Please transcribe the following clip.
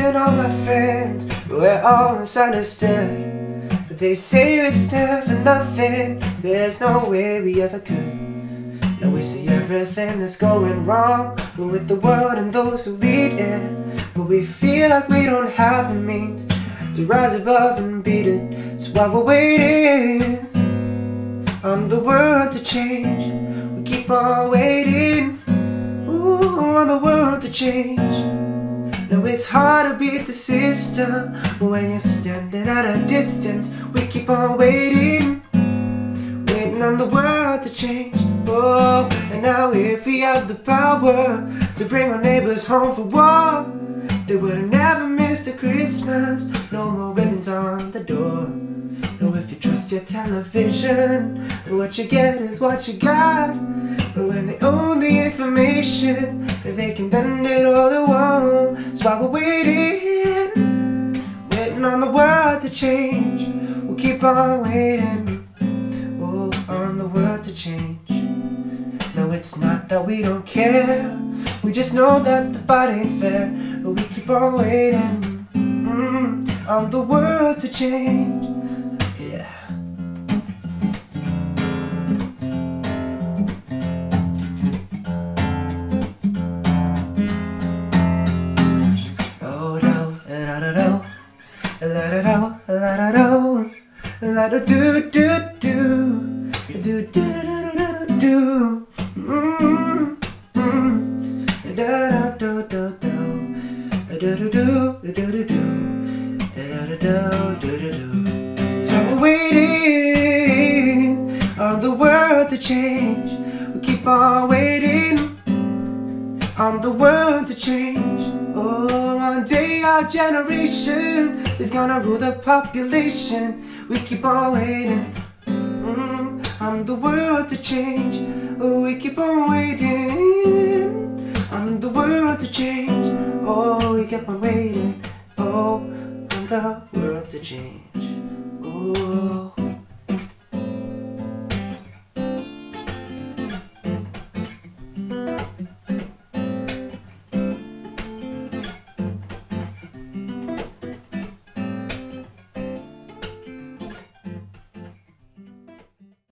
and all my friends, we're all misunderstood. But they say we're stand for nothing, there's no way we ever could. Now we see everything that's going wrong with the world and those who lead it, but we feel like we don't have the means to rise above and beat it. So while we're waiting on the world to change, we keep on waiting, ooh, on the world to change. Now it's hard to beat the system, but when you're standing at a distance, we keep on waiting, waiting on the world to change. Oh, and now if we have the power to bring our neighbors home for war, they would have never missed a Christmas, no more ribbons on the door. No, if you trust your television, what you get is what you got. But when they own the information, they can bend it all they want. So while we're waiting, waiting on the world to change, we'll keep on waiting, oh, on the world to change. No, it's not that we don't care, we just know that the fight ain't fair, but we keep on waiting, on the world to change. Yeah. Oh no, la da da, la da da, la da da, la da do do do, do do do do do. So we're waiting on the world to change, we keep on waiting on the world to change. Oh, one day our generation is gonna rule the population, we keep on waiting, on the world to change. Oh, we keep on waiting on the world to change. Oh, we keep on waiting, oh, on the world to change.